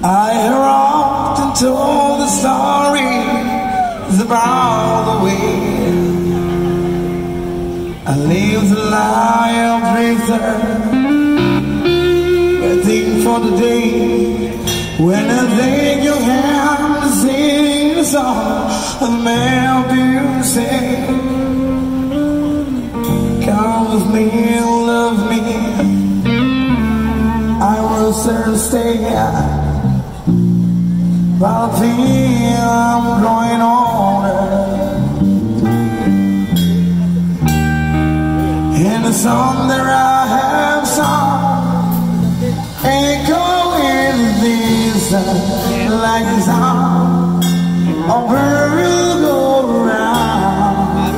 I have often told the stories about the way I lived the life of drifter, waiting for the day when I take your hand to sing the song of the melody you sing. Come with me and love me, I will certainly stay here. But I feel I'm growing older, and the song that I have sung echo in the distance like the sound of a merry-go-round.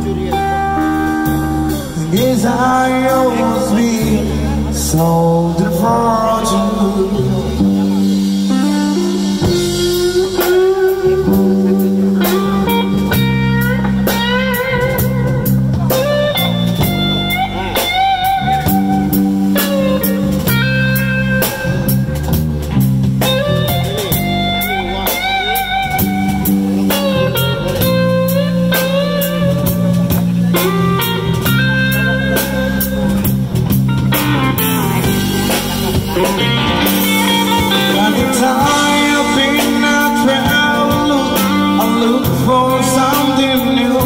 Yes, I always be so different to you. For something new,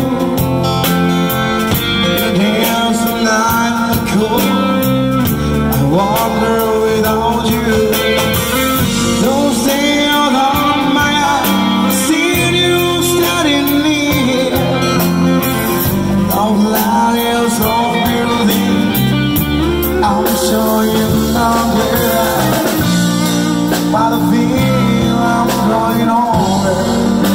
and here's the night cool. I wander without you. Those days on my eyes, seeing you standing near. All that is so beautiful. I'm sure you know that. By the feel I'm growing older,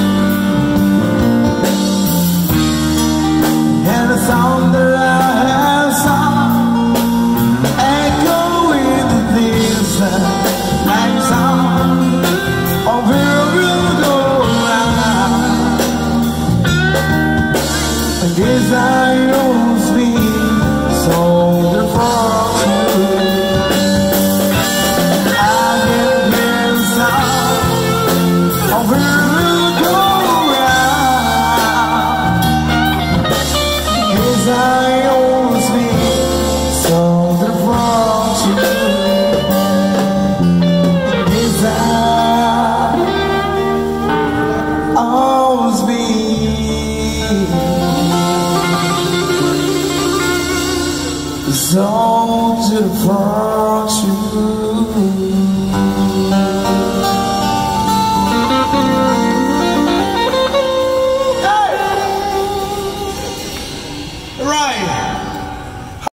and the sound that I have sung echo in the distance like the sound of a merry-go-round. And yes, I always be so different to you. I can hear the sound of a I always be so different to you. Yes, I always be so different to you.